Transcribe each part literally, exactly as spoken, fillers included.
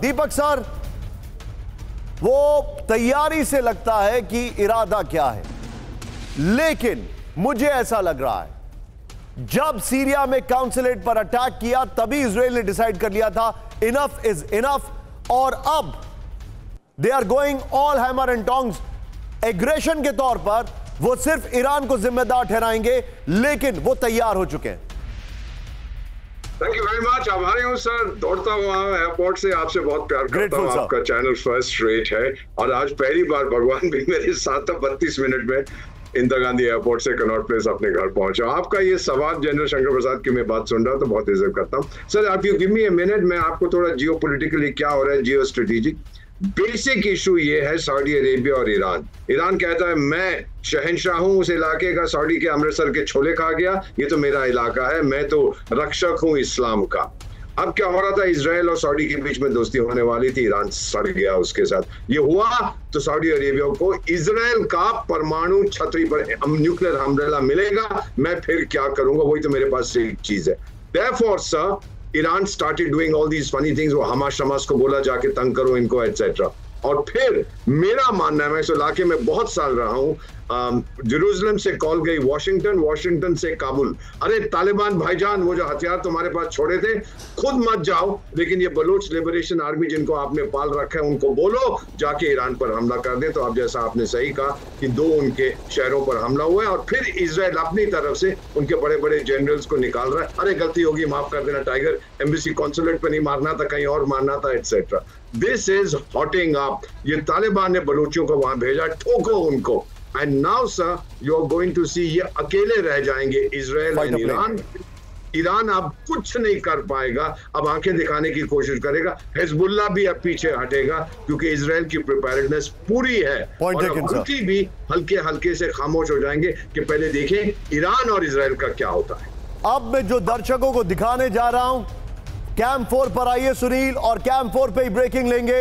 दीपक sir, वो तैयारी से लगता है कि इरादा क्या है, लेकिन मुझे ऐसा लग रहा है जब सीरिया में काउंसिलेट पर अटैक किया तभी इजराइल ने डिसाइड कर लिया था इनफ इज इनफ, और अब they are going all hammer and tongs. Aggression के तौर पर वो सिर्फ ईरान को जिम्मेदार ठहराएंगे, लेकिन वो तैयार हो चुके हैं। Thank you very much. आभारी हूँ सर, दौड़ता हुआ एयरपोर्ट से आपसे बहुत प्यार करता हूँ। आपका चैनल फर्स्ट रेट है और आज पहली बार भगवान भी मेरे साथ बत्तीस मिनट में इंदिरा गांधी एयरपोर्ट से कनॉट प्लेस अपने घर पहुंचा। आपका ये सवाल जनरल शंकर प्रसाद की मैं बात सुन रहा हूँ तो बहुत इज्जत करता हूँ सर। आप you give me a minute, मैं आपको थोड़ा जियो पोलिटिकली क्या हो रहा है, जियो स्ट्रेटेजिक बेसिक इशू ये है सऊदी अरेबिया और ईरान। ईरान कहता है मैं शहंशाह हूं उस इलाके का, सऊदी के अमृतसर के छोले खा गया, ये तो मेरा इलाका है, मैं तो रक्षक हूं इस्लाम का। अब क्या हो रहा था, इजराइल और सऊदी के बीच में दोस्ती होने वाली थी, ईरान सड़ गया उसके साथ। ये हुआ तो सऊदी अरेबिया को इजराइल का परमाणु छतरी पर न्यूक्लियर हमला मिलेगा, मैं फिर क्या करूंगा, वही तो मेरे पास एक चीज है। Therefore, sir, Iran started doing all these funny things, वो हमास शमास को बोला जाके तंग करो इनको एटसेट्रा। और फिर मेरा मानना है, मैं इस इलाके में बहुत साल रहा हूँ, जेरूसलम से कॉल गई वाशिंगटन, वाशिंगटन से काबुल, अरे तालिबान भाईजान वो जो हथियार तुम्हारे पास छोड़े थे खुद मत जाओ, लेकिन ये बलूच लिबरेशन आर्मी जिनको आपने पाल रखा है उनको बोलो जाके ईरान पर हमला कर दे। तो अब जैसा आपने सही कहा कि दो उनके शहरों पर हमला हुआ है और फिर इजराइल अपनी तरफ से उनके बड़े बड़े जनरल्स को निकाल रहा है, अरे गलती होगी माफ कर देना टाइगर, एम्बेसी कॉन्सुलेट पर नहीं मारना था, कहीं और मारना था etcetera. This is hotting up. ये तालिबान ने बलूचियों को वहां भेजा, ठोको उनको। And now sir you are going to see ये अकेले रह जाएंगे इजराइल एंड ईरान। ईरान अब कुछ नहीं कर पाएगा, अब आंखें दिखाने की कोशिश करेगा। हिजबुल्लाह भी अब पीछे हटेगा क्योंकि इजराइल की प्रिपेयर्डनेस पूरी है और हुती भी हल्के हल्के से खामोश हो जाएंगे कि पहले देखें ईरान और इजराइल का क्या होता है। अब मैं जो दर्शकों को दिखाने जा रहा हूं, कैंप फोर पर आइए सुनील, और कैंप फोर पे ही ब्रेकिंग लेंगे।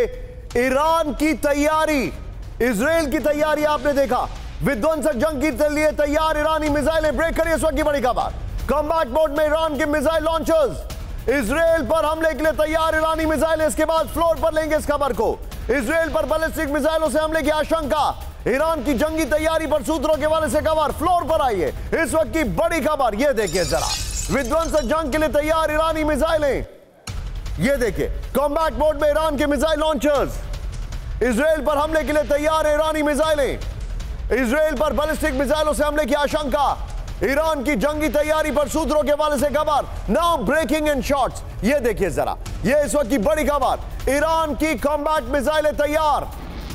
ईरान की तैयारी, इजराइल की तैयारी आपने देखा, विध्वंसक जंग के लिए तैयार ईरानी मिसाइलें। ब्रेक करिए इस वक्त की बड़ी खबर, कॉम्बैट मोड में ईरान के मिसाइल लॉन्चर्स इजराइल पर हमले के लिए तैयार ईरानी मिसाइलें। इसके बाद फ्लोर पर लेंगे इस खबर को, इजराइल पर बैलिस्टिक मिसाइलों से हमले की आशंका, ईरान की जंगी तैयारी पर सूत्रों के हवाले से खबर। फ्लोर पर आइए इस वक्त की बड़ी खबर, यह देखिए जरा, विध्वंसक जंग के लिए तैयार ईरानी मिसाइलें। यह देखिए कॉम्बैट मोड में ईरान के मिसाइल लॉन्चर्स, इजराइल पर हमले के लिए तैयार ईरानी मिसाइलें, इजराइल पर बैलिस्टिक मिसाइलों से हमले की आशंका, ईरान की जंगी तैयारी पर सूत्रों के हवाले से खबर। नाउ ब्रेकिंग इन शॉर्ट्स, यह देखिए जरा, यह इस वक्त की बड़ी खबर, ईरान की कॉम्बैट मिसाइलें तैयार।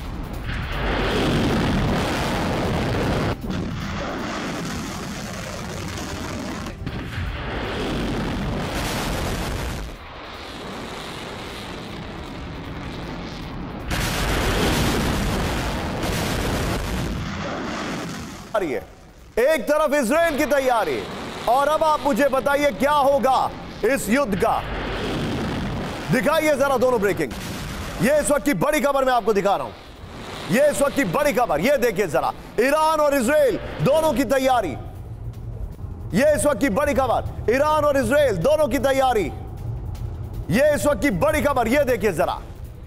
एक तरफ इजराइल की तैयारी, और अब आप मुझे बताइए क्या होगा इस युद्ध का। दिखाइए जरा दोनों ब्रेकिंग, ये इस वक्त की बड़ी खबर मैं आपको दिखा रहा हूं, ये इस वक्त की बड़ी खबर, ये देखिए जरा, ईरान और इजराइल दोनों की तैयारी। ये इस वक्त की बड़ी खबर, ईरान और इजराइल दोनों की तैयारी, ये इस वक्त की बड़ी खबर, ये देखिए जरा।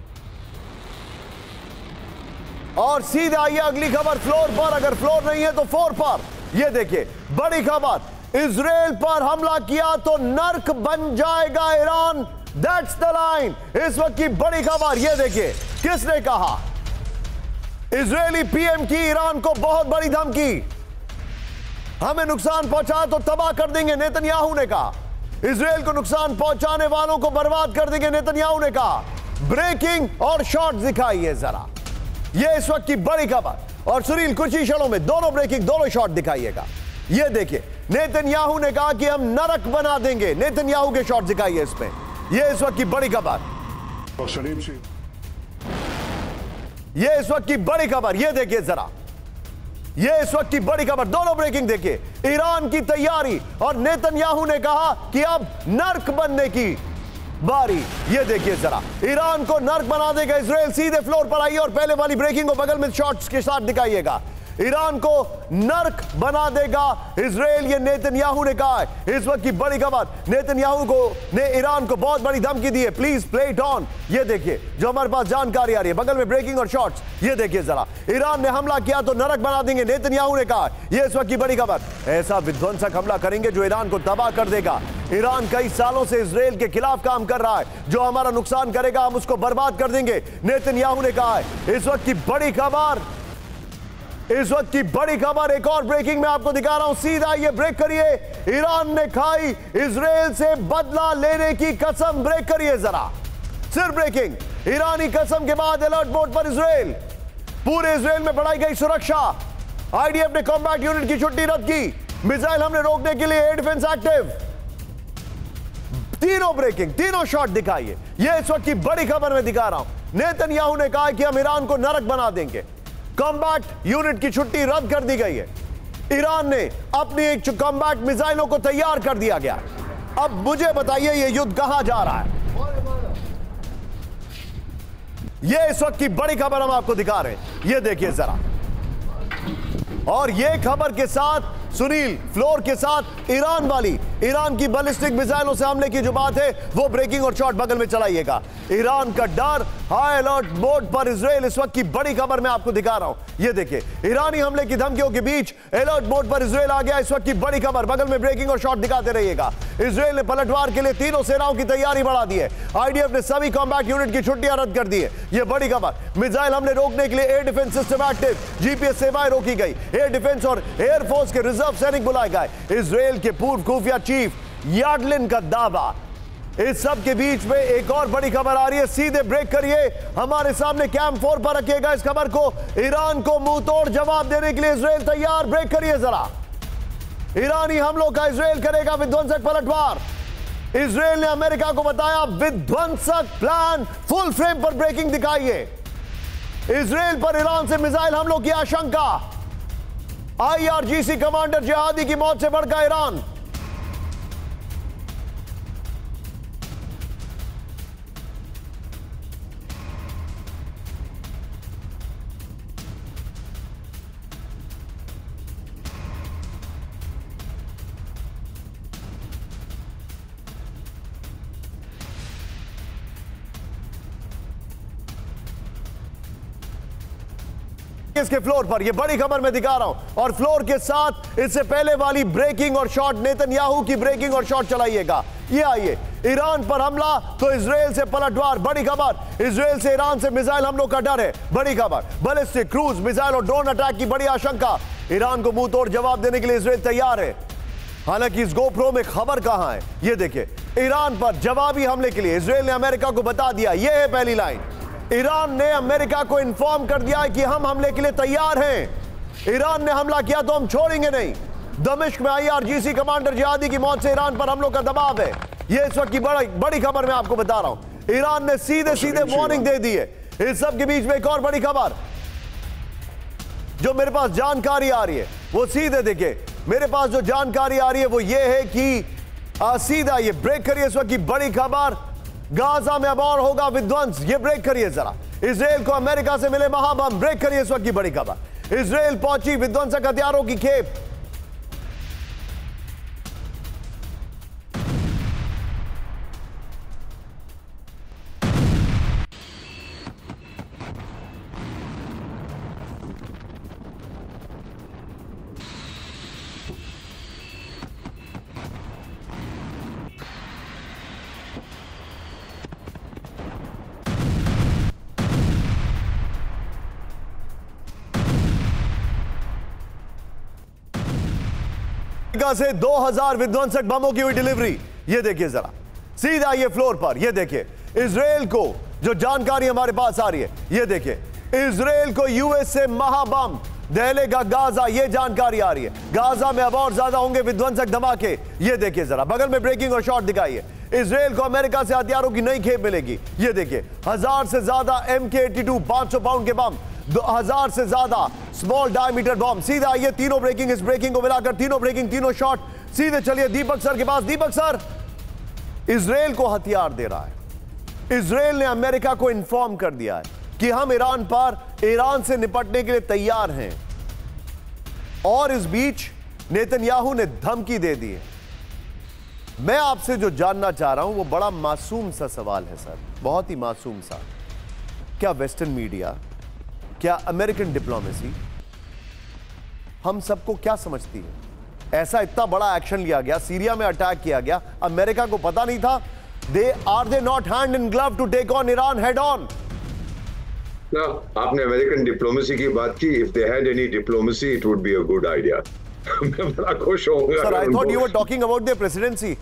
और सीधे आइए अगली खबर फ्लोर पर, अगर फ्लोर नहीं है तो फोर पर। यह देखिए बड़ी खबर, इजराइल पर हमला किया तो नर्क बन जाएगा ईरान, दैट्स द लाइन। इस वक्त की बड़ी खबर, यह देखिए, किसने कहा, इजरायली पीएम की ईरान को बहुत बड़ी धमकी, हमें नुकसान पहुंचा तो तबाह कर देंगे, नेतन्याहू ने कहा। इजराइल को नुकसान पहुंचाने वालों को बर्बाद कर देंगे, नेतन्याहू ने कहा। ब्रेकिंग और शॉर्ट दिखाइए जरा, ये इस वक्त की बड़ी खबर, और सुनील कुछ ही क्षणों में दोनों ब्रेकिंग दोनों शॉट दिखाइएगा। ये देखिए, नेतन्याहू ने कहा कि हम नरक बना देंगे, नेतन्याहू के शॉट दिखाइए इसमें, ये इस वक्त की बड़ी खबर, ये इस वक्त की बड़ी खबर, ये देखिए जरा, ये इस वक्त की बड़ी खबर, दोनों ब्रेकिंग देखिए, ईरान की तैयारी और नेतन्याहू ने कहा कि अब नर्क बनने की बारी। ये देखिए जरा, ईरान को नर्क बना देगा इजराइल। सीधे फ्लोर पर आइए और पहले वाली ब्रेकिंग को बगल में शॉट्स के साथ दिखाइएगा। ईरान को नर्क बना देगा इजराइल, ये नेतन्याहू ने कहा है। इस वक्त की बड़ी खबर, नेतन्याहू को ने ईरान को बहुत बड़ी धमकी दी है। Please play it on. ये देखिए जो हमारे पास जानकारी आ रही है, बगल में ब्रेकिंग और शॉर्ट्स। ये देखिए जरा, ईरान ने हमला किया तो नरक बना देंगे, नेतन्याहू ने कहा। ये इस वक्त की बड़ी खबर। ऐसा विध्वंसक हमला करेंगे जो ईरान को तबाह कर देगा। ईरान कई सालों से इजराइल के खिलाफ काम कर रहा है, जो हमारा नुकसान करेगा हम उसको बर्बाद कर देंगे, नेतन्याहू ने कहा है। इस वक्त की बड़ी खबर, इस वक्त की बड़ी खबर, एक और ब्रेकिंग में आपको दिखा रहा हूं। सीधा ये ब्रेक करिए, ईरान ने खाई इजराइल से बदला लेने की कसम। ब्रेक करिए जरा, सिर्फ ब्रेकिंग। ईरानी कसम के बाद अलर्ट मोड पर इजराइल। पूरे इजराइल में बढ़ाई गई सुरक्षा। आईडीएफ ने कॉम्बैट यूनिट की छुट्टी रद्द की। मिसाइल हमले रोकने के लिए एयर डिफेंस एक्टिव। तीनों ब्रेकिंग, तीनों शॉट दिखाइए। यह इस वक्त की बड़ी खबर में दिखा रहा हूं। नेतन्याहू ने कहा कि हम ईरान को नरक बना देंगे। कॉम्बैट यूनिट की छुट्टी रद्द कर दी गई है। ईरान ने अपनी एक कॉम्बैट मिसाइलों को तैयार कर दिया गया। अब मुझे बताइए यह युद्ध कहां जा रहा है? यह इस वक्त की बड़ी खबर हम आपको दिखा रहे हैं। यह देखिए जरा, और यह खबर के साथ सुनील फ्लोर के साथ ईरान वाली, ईरान की बैलिस्टिक मिसाइलों से हमले की जो बात है वो ब्रेकिंग और शॉट बगल में चलाइएगा। ईरान का डर, हाई अलर्ट मोड पर इजराइल। इस वक्त की बड़ी खबर मैं आपको दिखा रहा हूं। ये देखिए, ईरानी हमले की धमकियों के बीच अलर्ट मोड पर इजराइल आ गया। इस वक्त की बड़ी खबर, बगल में ब्रेकिंग और शॉट दिखाते रहिएगा। इजराइल ने पलटवार के लिए तीनों सेनाओं की तैयारी बढ़ा दी है। आईडीएफ ने सभी कॉम्बैट यूनिट की छुट्टियां रद्द कर दी है। यह बड़ी खबर। मिसाइल हमले रोकने के लिए air defence system active, GPS सेवाएं रोकी गई। एयर डिफेंस और एयरफोर्स के रिजर्व सैनिक बुलाए गए। इजराइल के पूर्व खुफिया चीफ याडलिन का दावा। इस सब के बीच में एक और बड़ी खबर आ रही है। सीधे ब्रेक करिए, हमारे सामने कैंप फोर पर रखिएगा इस खबर को। ईरान को मुंह तोड़ जवाब देने के लिए इजराइल तैयार। ब्रेक करिए जरा। ईरानी हमलों का इजराइल करेगा विध्वंसक पलटवार। इजराइल ने अमेरिका को बताया विध्वंसक प्लान। फुल फ्रेम पर ब्रेकिंग दिखाइए। इजराइल पर ईरान से मिसाइल हमलों की आशंका। आईआरजीसी कमांडर जिहादी की मौत से भड़का ईरान। इसके फ्लोर पर यह बड़ी खबर मैं दिखा रहा हूं, और फ्लोर के साथ इससे पहले वाली ब्रेकिंग और शॉट, नेतन्याहू की ब्रेकिंग और शॉट चलाइएगा। ये आइए, ईरान पर हमला तो इजराइल से पलटवार। बड़ी खबर, इजराइल से ईरान से मिसाइल हमलों का डर है। बड़ी खबर, बैलिस्टिक, क्रूज मिसाइल और ड्रोन अटैक की बड़ी आशंका। ईरान को मुंह तोड़ जवाब देने के लिए इजराइल तैयार है। हालांकि इस गोप्रो में खबर कहां है? ये देखिए, ईरान पर जवाबी हमले के लिए इजराइल ने अमेरिका को बता दिया। यह है पहली लाइन। ईरान ने अमेरिका को इन्फॉर्म कर दिया कि हम हमले के लिए तैयार हैं। ईरान ने हमला किया तो हम छोड़ेंगे नहीं। दमिश्क में आईआरजीसी कमांडर जिहादी की मौत से ईरान पर हमलों का दबाव है। यह इस वक्त की बड़ी बड़ी खबर मैं आपको बता रहा हूं। ईरान ने सीधे सीधे वार्निंग दे दी है। इस सब के बीच में एक और बड़ी खबर जो मेरे पास जानकारी आ रही है, वो सीधे देखिए, मेरे पास जो जानकारी आ रही है वो ये है कि आ, सीधा ये ब्रेक करिए। इस वक्त की बड़ी खबर, गाजा में अब और होगा विध्वंस। ये ब्रेक करिए जरा। इजराइल को अमेरिका से मिले महाबम। ब्रेक करिए इस वक्त की बड़ी खबर। इजराइल पहुंची विध्वंसक हथियारों की खेप। से दो हज़ार विध्वंसक बमों की हुई डिलीवरी। ये देखिए जरा, सीधा ये फ्लोर पर। ये देखिए, इजराइल को जो जानकारी हमारे पास आ रही है, ये देखिए, इजराइल को यूएस से महाबम दहलेगा गाजा। ये जानकारी आ रही है। गाजा में अब और ज्यादा होंगे विध्वंसक धमाके। ये देखिए जरा, बगल में ब्रेकिंग और शॉट दिखाइए। इजराइल को अमेरिका से हथियारों की नई खेप मिलेगी। ये देखिए, हजार से ज्यादा एम के एटी टू पांच सौ पाउंड के बम, दो हजार से ज्यादा स्मॉल डायमीटर बॉम्ब। सीधा ये तीनों ब्रेकिंग, इस ब्रेकिंग को मिलाकर तीनों ब्रेकिंग, तीनों शॉट। सीधे चलिए दीपक सर के पास। दीपक सर, इजराइल को हथियार दे रहा है। इजराइल ने अमेरिका को इन्फॉर्म कर दिया है कि हम ईरान पर, ईरान से निपटने के लिए तैयार हैं। और इस बीच नेतन्याहू ने धमकी दे दी है। मैं आपसे जो जानना चाह रहा हूं वो बड़ा मासूम सा सवाल है सर, बहुत ही मासूम सा। क्या वेस्टर्न मीडिया, क्या अमेरिकन डिप्लोमेसी हम सबको क्या समझती है? ऐसा इतना बड़ा एक्शन लिया गया, सीरिया में अटैक किया गया, अमेरिका को पता नहीं था? They are they not hand in glove to take on Iran head on? ना, आपने अमेरिकन डिप्लोमेसी की बात की। If they had any diplomacy it would be a good idea. मैं बड़ा खुश होऊंगा। Sir, I thought you were talking about the presidency.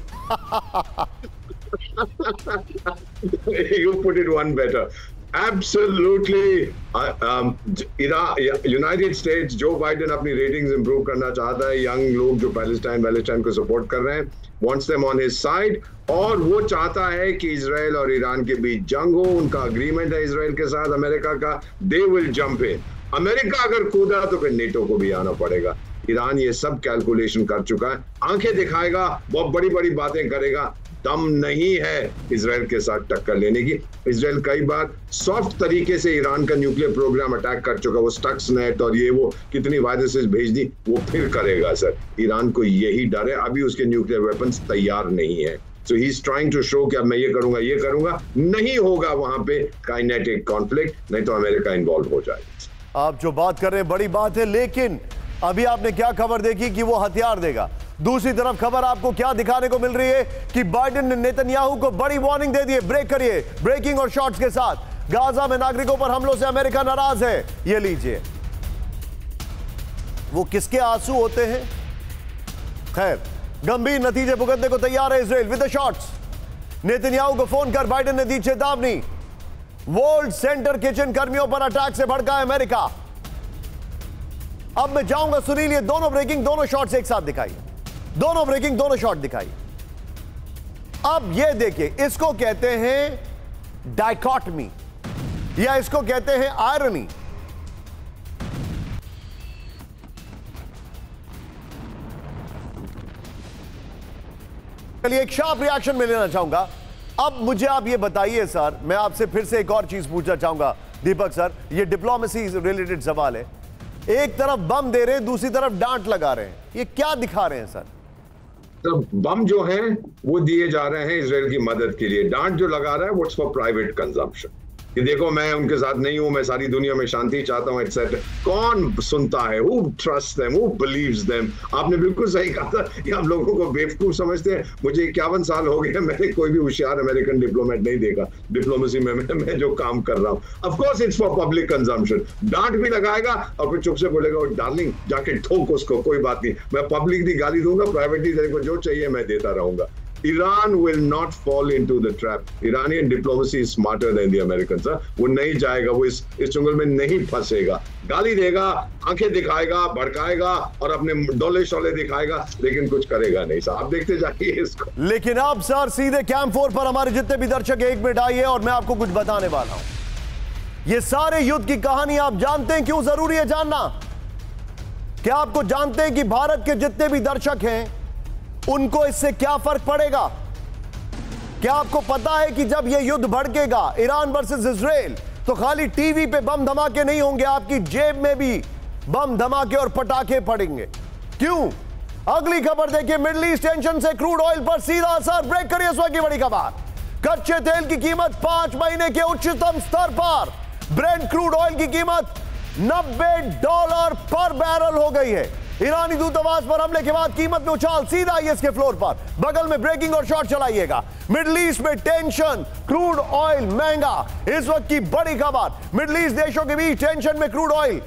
You put it one better. Absolutely. uh, um, Iran, United States, जो Biden अपनी ratings improve करना चाहता है, young लोग जो पैलेस्टाइन पैलेस्टाइन को सपोर्ट कर रहे हैं, wants them on his side, और वो चाहता है कि इजराइल और ईरान के बीच जंग हो। उनका अग्रीमेंट है इजराइल के साथ अमेरिका का, they will jump in. America अगर कूदा तो फिर नेटो को भी आना पड़ेगा। ईरान ये सब कैलकुलेशन कर चुका है, आंखें दिखाएगा, बहुत बड़ी बड़ी बातें करेगा, दम नहीं है इजराइल के साथ टक्कर लेने की। इजराइल कई बार सॉफ्ट तरीके से ईरान का न्यूक्लियर प्रोग्राम अटैक कर चुका, वो स्टक्सनेट और ये वो कितनी वायरसेस भेज दी, वो फिर करेगा सर। ईरान को यही डर है, अभी उसके न्यूक्लियर वेपन्स तैयार नहीं है। So he is trying to show कि अब मैं ये करूंगा ये करूंगा, नहीं होगा वहां पे काइनेटिक कॉन्फ्लिक्ट, नहीं तो अमेरिका इन्वॉल्व हो जाएगा। आप जो बात कर रहे हैं बड़ी बात है, लेकिन अभी आपने क्या खबर देखी कि वो हथियार देगा। दूसरी तरफ खबर आपको क्या दिखाने को मिल रही है कि बाइडेन ने नेतन्याहू को बड़ी वार्निंग दे दी है। ब्रेक करिए, ब्रेकिंग और शॉर्ट्स के साथ। गाजा में नागरिकों पर हमलों से अमेरिका नाराज है। ये लीजिए, वो किसके आंसू होते हैं? खैर, गंभीर नतीजे भुगतने को तैयार है Israel. With the shots, Netanyahu को फोन कर बाइडेन ने दी चेतावनी। वर्ल्ड सेंटर किचन कर्मियों पर अटैक से भड़का है अमेरिका। अब मैं जाऊंगा सुनील, ये दोनों ब्रेकिंग, दोनों शॉट्स एक साथ दिखाइए, दोनों ब्रेकिंग, दोनों शॉट दिखाइए। अब ये देखिए, इसको कहते हैं डाइकॉटमी, या इसको कहते हैं आयरनी। चलिए, एक शार्प रिएक्शन में लेना चाहूंगा। अब मुझे आप ये बताइए सर, मैं आपसे फिर से एक और चीज पूछना चाहूंगा दीपक सर, ये डिप्लोमेसी रिलेटेड सवाल है। एक तरफ बम दे रहे हैं, दूसरी तरफ डांट लगा रहे हैं, ये क्या दिखा रहे हैं सर? तो बम जो हैं वो दिए जा रहे हैं इजराइल की मदद के लिए, डांट जो लगा रहा है वो फॉर प्राइवेट कंजम्पशन, कि देखो मैं उनके साथ नहीं हूं, मैं सारी दुनिया में शांति चाहता हूं एटसेट्रा। कौन सुनता है? Who trust them, who believes them? आपने बिल्कुल सही कहा था कि हम लोगों को बेवकूफ समझते हैं। मुझे इक्यावन साल हो गए, मैंने कोई भी होशियार अमेरिकन डिप्लोमेट नहीं देखा डिप्लोमेसी में, मैं, मैं जो काम कर रहा हूं। Of course it's for public consumption. डांट भी लगाएगा और फिर चुप से बोलेगा, डार्लिंग जाके ठोक उसको, कोई बात नहीं, मैं पब्लिकली गाली दूंगा, प्राइवेटली तेरे को जो चाहिए मैं देता रहूंगा। Iran will not fall into the trap. Iranian diplomacy is smarter than the Americans. वो नहीं जाएगा, वो इस इस चुंगल में नहीं फंसेगा। गाली देगा, आंखें दिखाएगा, भड़काएगा और अपने डोले शोले दिखाएगा, लेकिन कुछ करेगा नहीं। साहब आप देखते जाइए इसको। लेकिन अब सर सीधे कैंप फोर पर हमारे जितने भी दर्शक एक मिनट आइए और मैं आपको कुछ बताने वाला हूं। ये सारे युद्ध की कहानी आप जानते हैं, क्यों जरूरी है जानना? क्या आपको जानते हैं कि भारत के जितने भी दर्शक हैं उनको इससे क्या फर्क पड़ेगा? क्या आपको पता है कि जब यह युद्ध भड़केगा ईरान वर्सेस इजराइल, तो खाली टीवी पे बम धमाके नहीं होंगे, आपकी जेब में भी बम धमाके और पटाखे पड़ेंगे। क्यों? अगली खबर देखिए, मिडिल ईस्ट टेंशन से क्रूड ऑयल पर सीधा असर। ब्रेक करिए, इस वक्त की बड़ी खबर। कच्चे तेल की कीमत पांच महीने के उच्चतम स्तर पर। ब्रेंट क्रूड ऑयल की कीमत नब्बे डॉलर पर बैरल हो गई है। ईरानी दूतावास पर हमले के बाद कीमत में उछाल। सीधा आइए इसके फ्लोर पर, बगल में ब्रेकिंग और शॉर्ट चलाइएगा। मिडिल ईस्ट में टेंशन, क्रूड ऑयल महंगा। इस वक्त की बड़ी खबर, मिडिल ईस्ट देशों के बीच टेंशन में क्रूड ऑयल,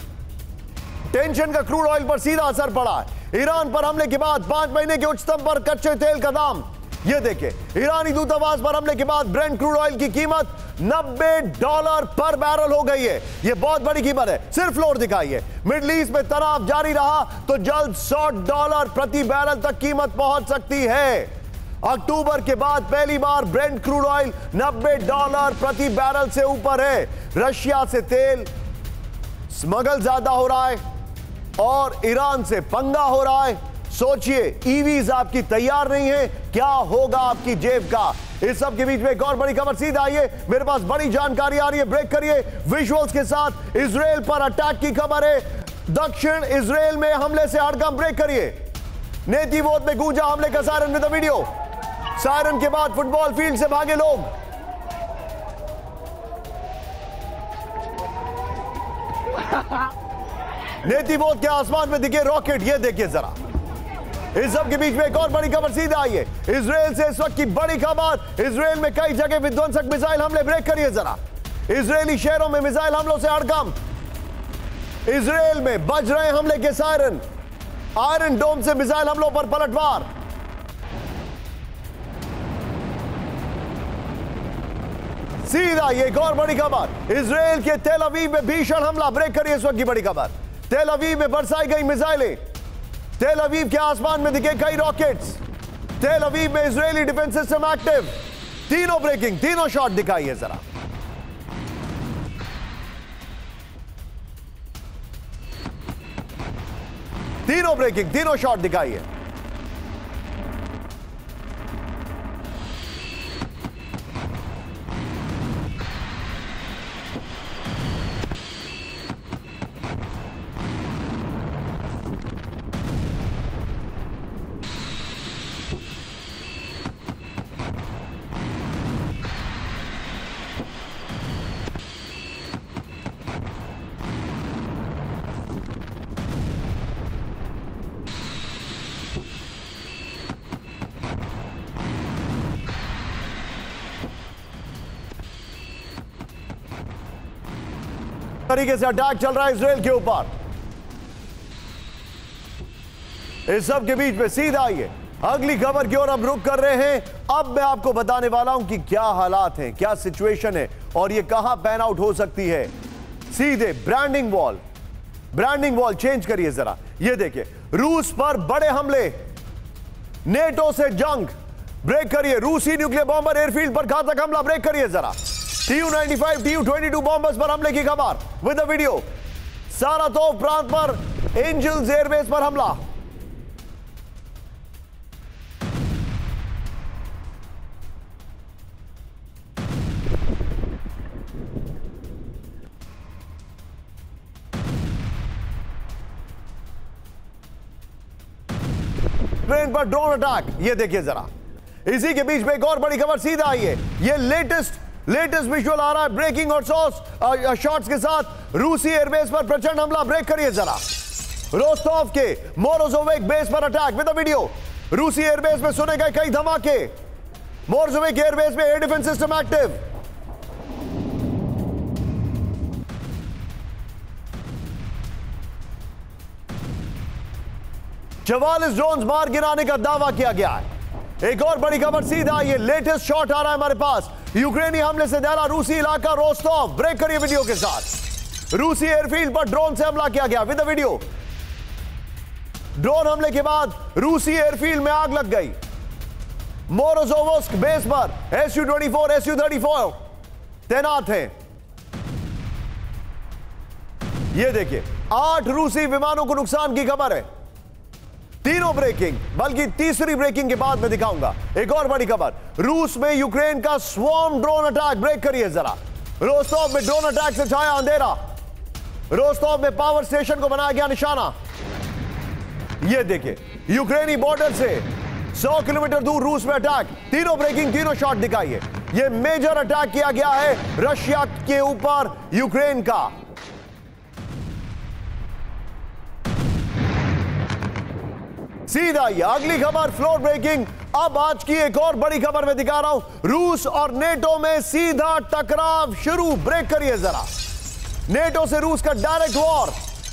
टेंशन का क्रूड ऑयल पर सीधा असर पड़ा है। ईरान पर हमले के बाद पांच महीने के उच्चतम पर कच्चे तेल का दाम, ये देखिए, ईरानी दूतावास पर हमले के बाद ब्रेंट क्रूड ऑयल की कीमत नब्बे डॉलर पर बैरल हो गई है। यह बहुत बड़ी कीमत है। सिर्फ फ्लोर दिखाइए। मिडिल ईस्ट में तनाव जारी रहा तो जल्द सौ डॉलर प्रति बैरल तक कीमत पहुंच सकती है। अक्टूबर के बाद पहली बार ब्रेंट क्रूड ऑयल नब्बे डॉलर प्रति बैरल से ऊपर है। रशिया से तेल स्मगल ज्यादा हो रहा है और ईरान से पंगा हो रहा है। सोचिए, ईवीज आपकी तैयार नहीं है, क्या होगा आपकी जेब का? इस सब के बीच में एक और बड़ी खबर। सीधा आइए, मेरे पास बड़ी जानकारी आ रही है। ब्रेक करिए, विजुअल्स के साथ। इजराइल पर अटैक की खबर है। दक्षिण इजराइल में हमले से हड़कंप, ब्रेक करिए। नेतिवोत में गूंजा हमले का siren with the video. Siren के बाद फुटबॉल फील्ड से भागे लोग। नेतिवोत के आसमान में दिखे रॉकेट, ये देखिए जरा। इस सब के बीच में एक और बड़ी खबर सीधा आई है इजराइल से। इस वक्त की बड़ी खबर, इजराइल में कई जगह विध्वंसक मिसाइल हमले, ब्रेक करिए जरा। इजरायली शहरों में मिसाइल हमलों से हड़कंप। इजराइल में बज रहे हमले के सायरन। आयरन डोम से मिसाइल हमलों पर पलटवार। सीधा ये एक और बड़ी खबर, इजराइल के तेल अवीव में भीषण हमला, ब्रेक करिए इस वक्त की बड़ी खबर। तेल अवीव में बरसाई गई मिसाइलें। तेल अवीव के आसमान में दिखे कई रॉकेट्स। तेल अवीव में इजरायली डिफेंस सिस्टम एक्टिव। तीनों ब्रेकिंग, तीनों शॉट दिखाइए जरा। तीनों ब्रेकिंग, तीनों शॉट दिखाइए। तरीके से अटैक चल रहा है इजराइल के ऊपर। इस सब के बीच में सीधा आइए अगली खबर की ओर हम रुक कर रहे हैं। अब मैं आपको बताने वाला हूं कि क्या हालात हैं, क्या सिचुएशन है और ये कहां पैन आउट हो सकती है। सीधे branding wall, branding wall change करिए जरा। ये देखिए, रूस पर बड़े हमले, नेटो से जंग, ब्रेक करिए। रूसी न्यूक्लियर बॉम्बर एयरफील्ड पर घातक हमला, ब्रेक करिए जरा। T U ninety five, T U twenty two bombers पर हमले की खबर विद द वीडियो। सारातोव प्रांत पर एंजल्स एयरबेस पर हमला। ट्रेन पर ड्रोन अटैक, ये देखिए जरा। इसी के बीच में एक और बड़ी खबर सीधा आई है। ये लेटेस्ट लेटेस्ट विजुअल आ रहा है ब्रेकिंग और सॉस शॉट्स के साथ। रूसी एयरबेस पर प्रचंड हमला, ब्रेक करिए जरा। रोस्टोव के मोरोजोविक बेस पर अटैक विद द वीडियो। रूसी एयरबेस में सुने गए कई धमाके। मोरोजोविक एयरबेस में एयर डिफेंस सिस्टम एक्टिव। चवालीस ड्रोन्स मार गिराने का दावा किया गया है। एक और बड़ी खबर सीधा, ये लेटेस्ट शॉट आ रहा है हमारे पास। यूक्रेनी हमले से दहला रूसी इलाका रोस्टोव, ब्रेक करिए वीडियो के साथ। रूसी एयरफील्ड पर ड्रोन से हमला किया गया विद द वीडियो। ड्रोन हमले के बाद रूसी एयरफील्ड में आग लग गई। मोरोजोवस्क बेस पर S U twenty four, S U thirty four तैनात हैं। यह देखिए, आठ रूसी विमानों को नुकसान की खबर है। तीनों ब्रेकिंग, बल्कि तीसरी ब्रेकिंग के बाद मैं दिखाऊंगा। एक और बड़ी खबर, रूस में यूक्रेन का स्वॉर्म ड्रोन अटैक, ब्रेक करिए जरा। रोस्टोव में ड्रोन अटैक से छाया अंधेरा। रोस्टोव में पावर स्टेशन को बनाया गया निशाना। यह देखिए, यूक्रेनी बॉर्डर से सौ किलोमीटर दूर रूस में अटैक। तीनों ब्रेकिंग, तीनों शॉट दिखाइए। यह मेजर अटैक किया गया है रशिया के ऊपर यूक्रेन का। सीधा ये अगली खबर, फ्लोर ब्रेकिंग। अब आज की एक और बड़ी खबर मैं दिखा रहा हूं। रूस और नेटो में सीधा टकराव शुरू, ब्रेक करिए जरा। नेटो से रूस का डायरेक्ट वॉर।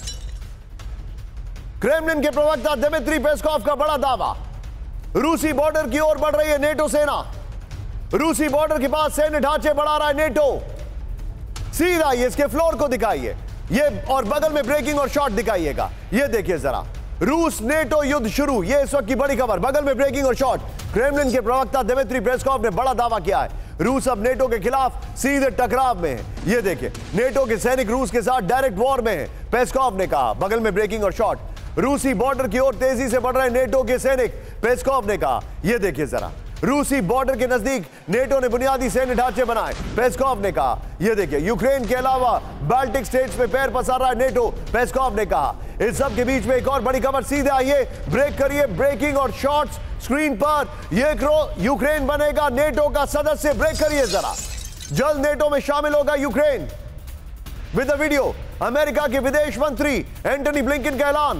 क्रेमलिन के प्रवक्ता दिमित्री पेस्कोव का बड़ा दावा। रूसी बॉर्डर की ओर बढ़ रही है नेटो सेना। रूसी बॉर्डर के पास सैन्य ढांचे बढ़ा रहा है नेटो। सीधा ये इसके फ्लोर को दिखाइए, ये और बगल में ब्रेकिंग और शॉट दिखाइएगा। ये देखिए जरा, रूस नेटो युद्ध शुरू, ये इस वक्त की बड़ी खबर। बगल में ब्रेकिंग और शॉट। क्रेमलिन के प्रवक्ता दिमित्री पेस्कोव ने बड़ा दावा किया है, रूस अब नेटो के खिलाफ सीधे टकराव में है। ये देखिए, नेटो के सैनिक रूस के साथ डायरेक्ट वॉर में है, पेस्कोव ने कहा। बगल में ब्रेकिंग और शॉट। रूसी बॉर्डर की ओर तेजी से बढ़ रहे नेटो के सैनिक, पेस्कोव ने कहा। यह देखिए जरा, रूसी बॉर्डर के नजदीक नेटो ने बुनियादी सैन्य ढांचे बनाए, पेस्कॉव ने कहा। यह देखिए, यूक्रेन के अलावा बाल्टिक स्टेट्स में पैर पसार रहा है नेटो, पेस्कॉव ने कहा। इस सब के बीच में एक और बड़ी खबर सीधे आइए, ब्रेक करिए, ब्रेकिंग और शॉर्ट्स स्क्रीन पर। ये करो, यूक्रेन बनेगा नेटो का सदस्य। ब्रेक करिए जरा, जल्द नेटो में शामिल होगा Ukraine. With the video, America के विदेश मंत्री एंटनी ब्लिंकन का ऐलान।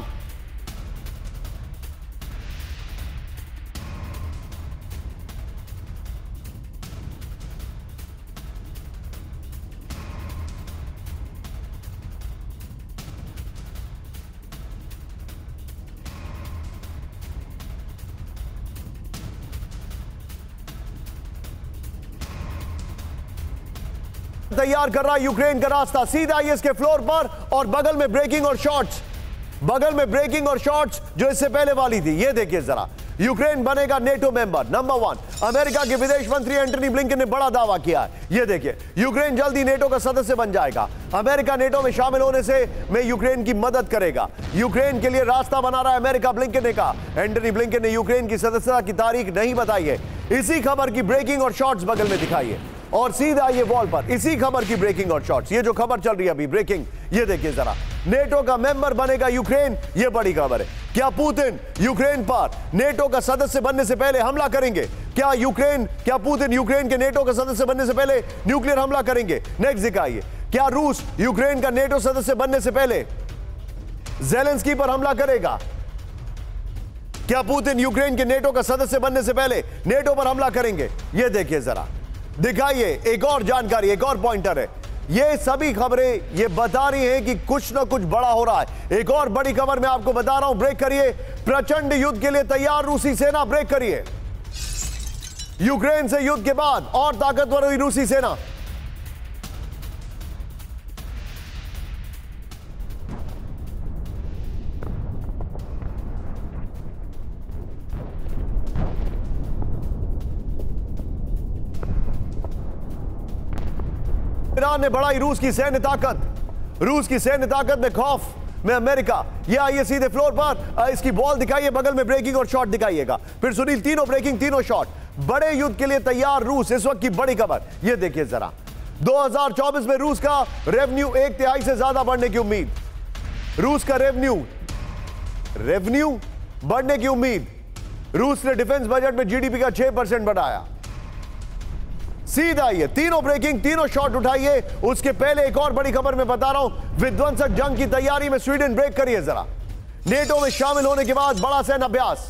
तैयार कर रहा यूक्रेन का रास्ता, सीधा आइए इसके फ्लोर पर, और बगल में ब्रेकिंग और शॉट्स, बगल में ब्रेकिंग और शॉट्स जो इससे पहले वाली थी। ये देखिए जरा, यूक्रेन बनेगा NATO member. Number one, America के विदेश मंत्री एंटनी ब्लिंकन ने बड़ा दावा किया है। ये देखिए, यूक्रेन जल्दी नेटो का सदस्य बन जाएगा। अमेरिका नेटो में शामिल होने से में यूक्रेन की मदद करेगा। यूक्रेन के लिए रास्ता बना रहा है अमेरिका, ब्लिंकन ने कहा। एंटनी ब्लिंकन ने यूक्रेन की सदस्यता की तारीख नहीं बताई है। इसी खबर की ब्रेकिंग और शॉट्स बगल में दिखाई है, और सीधा ये वॉल पर इसी खबर की ब्रेकिंग और शॉट्स। ये जो खबर चल रही है अभी, ब्रेकिंग, ये देखिए जरा, नेटो का मेंबर बनेगा यूक्रेन। ये बड़ी खबर है। क्या पुतिन यूक्रेन पर नेटो का सदस्य बनने से पहले हमला करेंगे? क्या यूक्रेन क्या पुतिन यूक्रेन के नेटो का सदस्य बनने से पहले न्यूक्लियर हमला करेंगे? नेक्स्ट दिखाइए, क्या रूस यूक्रेन का नेटो सदस्य बनने से पहले ज़ेलेंस्की पर हमला करेगा? क्या पुतिन यूक्रेन के नेटो का सदस्य बनने से पहले नेटो पर हमला करेंगे? ये देखिए जरा, दिखाइए एक और जानकारी, एक और पॉइंटर है। ये सभी खबरें ये बता रही हैं कि कुछ ना कुछ बड़ा हो रहा है। एक और बड़ी खबर मैं आपको बता रहा हूं, ब्रेक करिए। प्रचंड युद्ध के लिए तैयार रूसी सेना, ब्रेक करिए। यूक्रेन से युद्ध के बाद और ताकतवर हुई रूसी सेना। ईरान ने बढ़ाई रूस की सैन्य ताकत। रूस की सैन्य ताकत में खौफ में अमेरिका। ये आइए सीधे फ्लोर पर, इसकी बॉल दिखाइए, बगल में ब्रेकिंग और शॉट दिखाइएगा। फिर सुनील, तीनों ब्रेकिंग, तीनों शॉट। बड़े युद्ध के लिए तैयार रूस, इस वक्त की बड़ी खबर। ये देखिए जरा, दो हज़ार चौबीस में रूस का रेवेन्यू एक तिहाई से ज्यादा बढ़ने की उम्मीद। रूस का रेवेन्यू रेवेन्यू बढ़ने की उम्मीद। रूस ने डिफेंस बजट में जीडीपी का छह परसेंट बढ़ाया। सीधा ये तीनों ब्रेकिंग, तीनों शॉट उठाइए। उसके पहले एक और बड़ी खबर मैं बता रहा हूं, विध्वंसक जंग की तैयारी में स्वीडन, ब्रेक करिए जरा। नेटो में शामिल होने के बाद बड़ा सैन्य अभ्यास।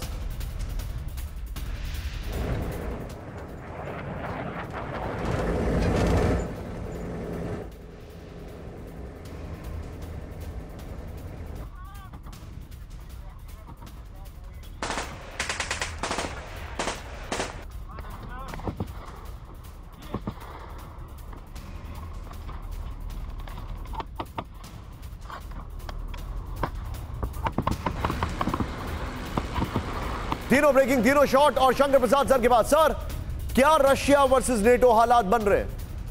तीनों ब्रेकिंग, तीनों शॉट, और शंकर प्रसाद सर के पास। सर, क्या रशिया वर्सेस नेटो हालात बन रहे हैं?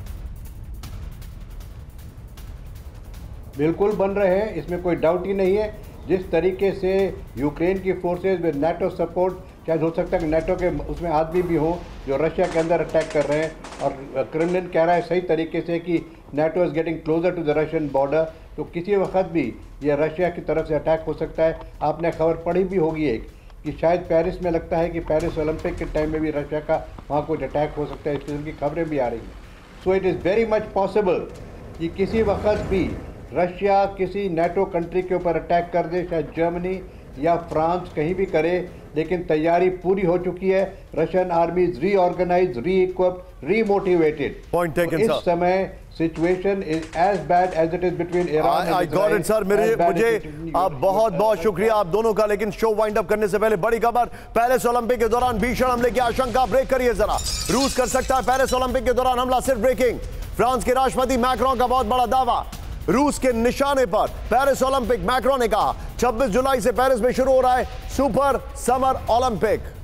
बिल्कुल बन रहे हैं, इसमें कोई डाउट ही नहीं है। जिस तरीके से यूक्रेन की फोर्सेस विद नेटो सपोर्ट, शायद हो सकता है कि नेटो के उसमें आदमी भी हो जो रशिया के अंदर अटैक कर रहे हैं, और क्रेमलिन कह रहा है सही तरीके से कि NATO is getting closer to the Russian border, तो किसी वक्त भी ये रशिया की तरफ से अटैक हो सकता है। आपने खबर पढ़ी भी होगी एक, कि शायद पेरिस में लगता है कि पेरिस ओलंपिक के टाइम में भी रशिया का वहाँ कुछ अटैक हो सकता है। इस किस्म की खबरें भी आ रही हैं। So it is very much possible कि किसी वक्त भी रशिया किसी नेटो कंट्री के ऊपर अटैक कर दे, शायद जर्मनी या फ्रांस कहीं भी करे, लेकिन तैयारी पूरी हो चुकी है। Russian army is reorganise, re equipped, remotivated. Point taken इस सर। समय situation is as bad as it is between Iran I got it sir. मेरे मुझे आप बहुत बहुत शुक्रिया आप दोनों का। लेकिन शो वाइंड अप करने से पहले बड़ी खबर, पेरिस ओलंपिक के दौरान भीषण हमले की आशंका, ब्रेक करिए जरा। रूस कर सकता है पेरिस ओलंपिक के दौरान हमला, सिर्फ ब्रेकिंग। फ्रांस के राष्ट्रपति मैक्रोन का बहुत बड़ा दावा, रूस के निशाने पर पेरिस ओलंपिक। मैक्रोन ने कहा छब्बीस जुलाई से पेरिस में शुरू हो रहा है सुपर समर ओलंपिक।